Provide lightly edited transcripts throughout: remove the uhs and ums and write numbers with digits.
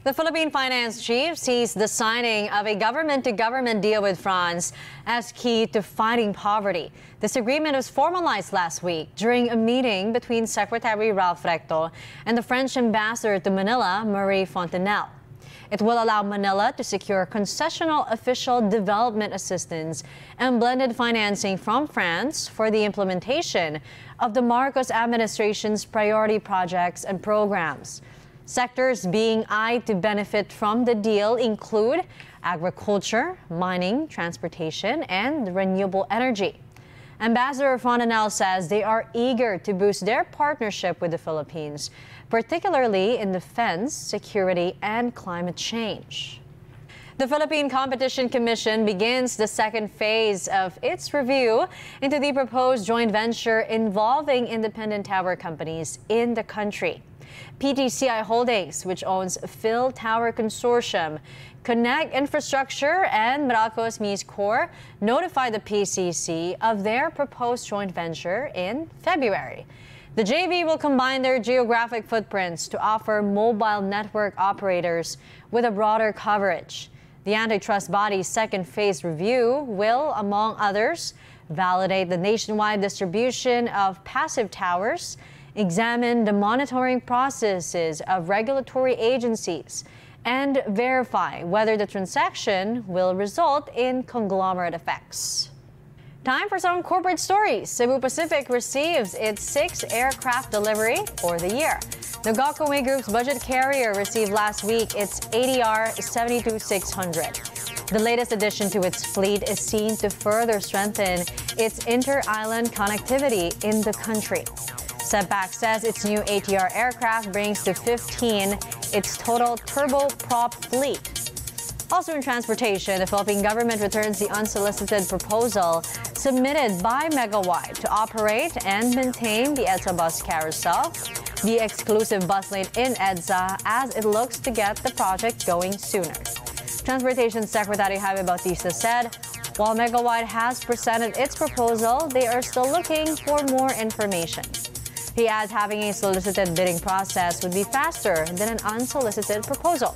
The Philippine finance chief sees the signing of a government-to-government deal with France as key to fighting poverty. This agreement was formalized last week during a meeting between Secretary Ralph Recto and the French ambassador to Manila, Marie Fontenelle. It will allow Manila to secure concessional official development assistance and blended financing from France for the implementation of the Marcos administration's priority projects and programs. Sectors being eyed to benefit from the deal include agriculture, mining, transportation, and renewable energy. Ambassador Fontenelle says they are eager to boost their partnership with the Philippines, particularly in defense, security, and climate change. The Philippine Competition Commission begins the second phase of its review into the proposed joint venture involving independent tower companies in the country. PTCI Holdings, which owns Phil Tower Consortium, Connect Infrastructure, and Meralco's MISCor, notified the PCC of their proposed joint venture in February. The JV will combine their geographic footprints to offer mobile network operators with a broader coverage. The antitrust body's second phase review will, among others, validate the nationwide distribution of passive towers, examine the monitoring processes of regulatory agencies, and verify whether the transaction will result in conglomerate effects. Time for some corporate stories. Cebu Pacific receives its 6th aircraft delivery for the year. The Gokongwei Group's budget carrier received last week its ADR 72600. The latest addition to its fleet is seen to further strengthen its inter-island connectivity in the country. Setback says its new ATR aircraft brings to 15 its total turboprop fleet. Also in transportation, the Philippine government returns the unsolicited proposal submitted by Megawide to operate and maintain the EDSA bus carousel, the exclusive bus lane in EDSA, as it looks to get the project going sooner. Transportation Secretary Jaime Bautista said, while Megawide has presented its proposal, they are still looking for more information. He adds having a solicited bidding process would be faster than an unsolicited proposal.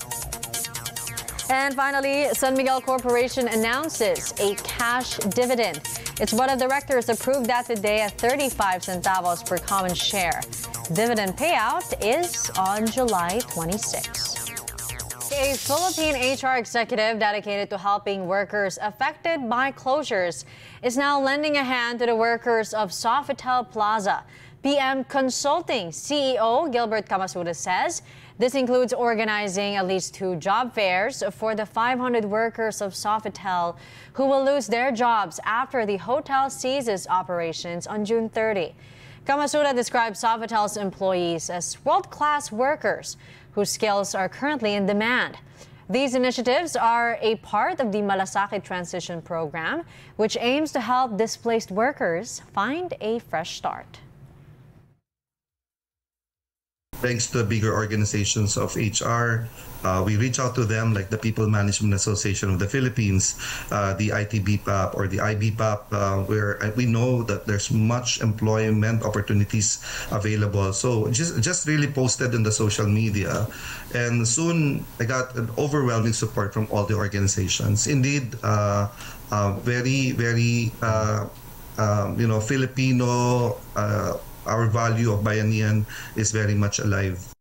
And finally, San Miguel Corporation announces a cash dividend. Its board of directors approved that today at 35 centavos per common share. Dividend payout is on July 26. A Philippine HR executive dedicated to helping workers affected by closures is now lending a hand to the workers of Sofitel Plaza. PM Consulting CEO Gilbert Camasuda says this includes organizing at least 2 job fairs for the 500 workers of Sofitel who will lose their jobs after the hotel ceases operations on June 30. Camasuda describes Sofitel's employees as world-class workers whose skills are currently in demand. These initiatives are a part of the Malasakit Transition Program, which aims to help displaced workers find a fresh start. Thanks to the bigger organizations of HR, we reach out to them like the People Management Association of the Philippines, the ITBPAP or the IBPAP, where we know that there's much employment opportunities available. So just really posted in the social media, and soon I got an overwhelming support from all the organizations. Indeed, very Filipino. Our value of Bayanihan is very much alive